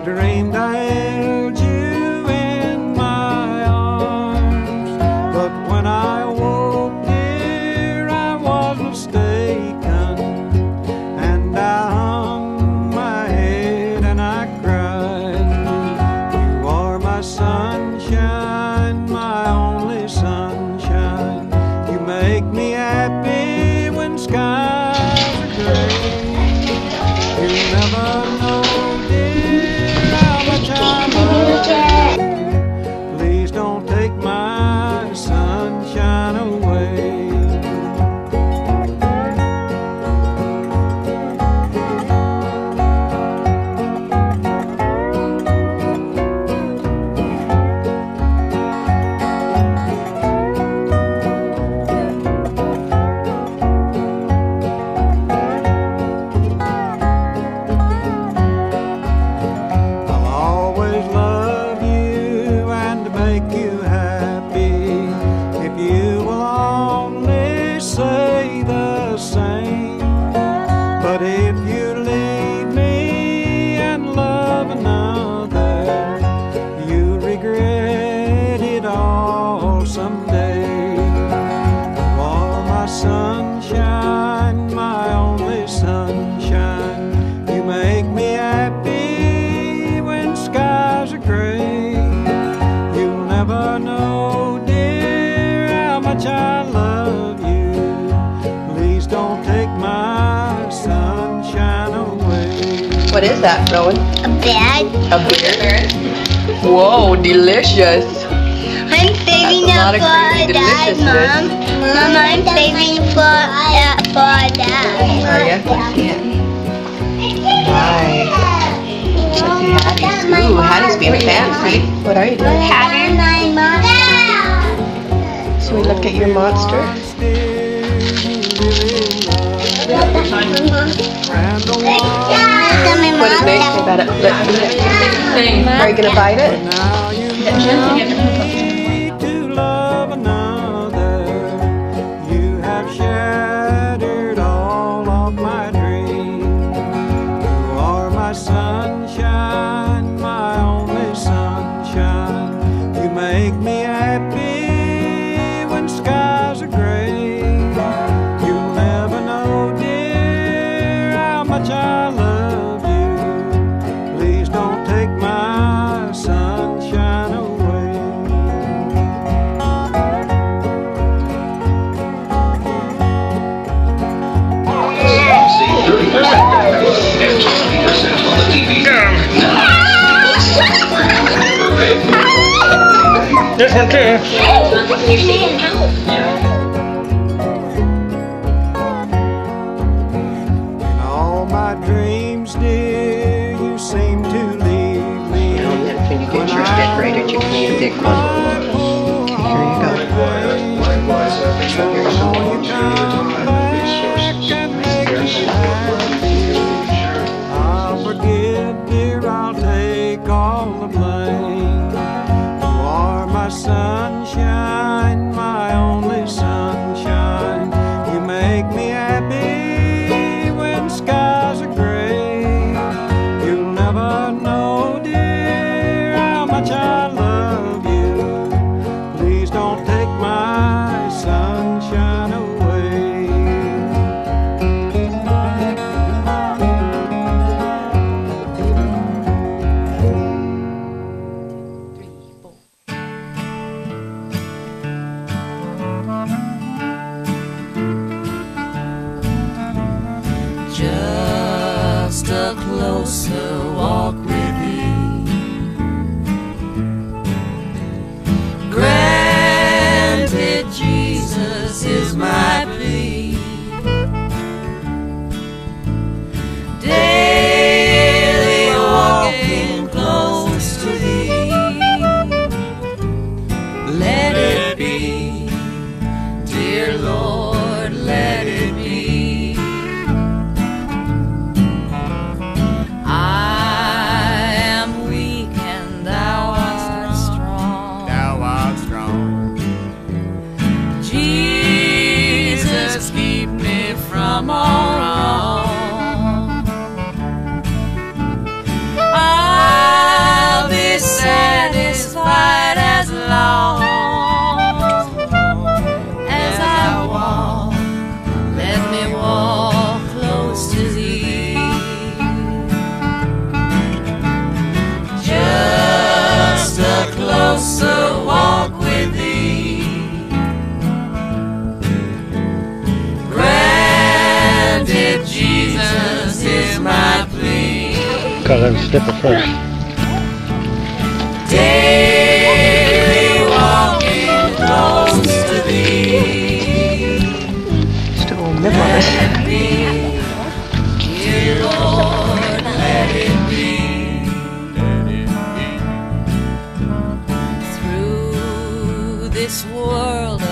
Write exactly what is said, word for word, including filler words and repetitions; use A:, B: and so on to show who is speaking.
A: dreamed I held you in my arms, but when I woke, dear, I was mistaken, and I hung my head and I cried. You are my sunshine, my only sunshine. You make me happy when skies are gray. You never know, dear, how much I love you. Please don't take my sunshine away. But if you leave me and love another, you'll regret it all someday. You are my sunshine, my only sunshine. You make me happy when skies are gray. You'll never know, dear, how much I love you. Please don't take my sunshine away.
B: What is that, Rowan?
C: A bag.
B: A beer? Whoa, delicious.
C: I'm saving
B: That's
C: it
B: a lot of
C: for
B: creamy
C: Dad, Mom.
B: deliciousness.
C: Mom, I'm saving for it for Dad.
B: Are you? Yeah. Nice. Let's see Hattie's. Ooh, Hattie's being fancy. What are you doing?
C: Pattern my mom.
B: Should we look at your monster? What did May say about it? Let's see it. Are you going to bite it?
A: To love another, you have shattered all of my dreams. You are my sunshine, my only sunshine. You make me happy when skies are gray. You'll never know, dear, how much I love you. Please don't take my sunshine away.
D: thirty percent and twenty percent on the T V.
E: Yes, okay.
A: In all my dreams, dear, you seem to leave me.
B: When you get yours decorated, you can eat a big one. Okay, here you go.
D: Likewise, I think that there's so long period of time and resources.
A: I'll forgive, dear, I'll take all the blame. You are my sunshine, my only sunshine. You make me happy when skies are gray. You'll never know, dear, how much I love you.
E: closer walk with thee. Granted, Jesus is my plea.
F: Cause I'm stiffer first.
E: Daily walking close to thee.
B: Still a little nip on it.
E: Dear Lord, let it be. Through this world